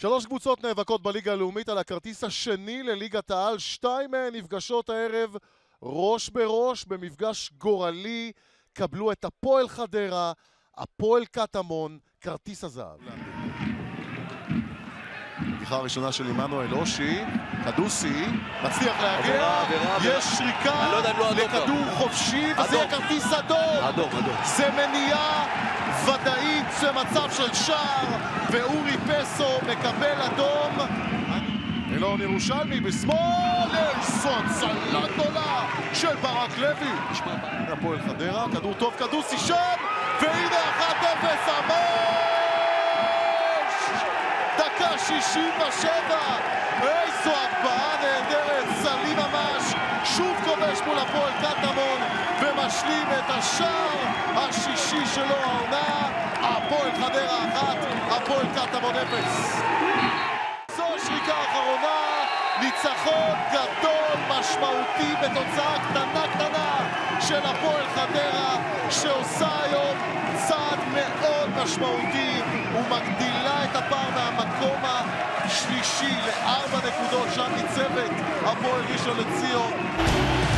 שלוש קבוצות נאבקות בליגה הלאומית על הכרטיס השני לליגת העל. 2 מהן נפגשות הערב ראש בראש במפגש גורלי. קבלו את הפועל חדרה, הפועל קטמון, כרטיס הזהב. פתיחה הראשונה של עמנואל אושי, קדוסי, מצליח להגיע, יש שריקה לכדור חופשי, וזה יהיה כרטיס אדום. זה מניעה ודאית במצב של שער, ואורי פסו מקבל אדום. אלון ירושלמי בשמאל, אלסון, צלה גדולה של ברק לוי. הפועל חדרה, כדור טוב, קדוסי שם, והנה 1-0, דקה 67, איזו הגבהה נהדרת, סלי ממש, שוב כובש מול הפועל קטמון ומשלים את השער השישי שלו העונה. הפועל חדרה 1, הפועל קטמון 0. זו השריקה האחרונה, ניצחון גדול משמעותי בתוצאה קטנה של הפועל חדרה, שעושה היום צעד מאוד משמעותי ומגדילה את הפער מהמקום השלישי ל4 נקודות. שם ניצבת הפועל ראשון לציון.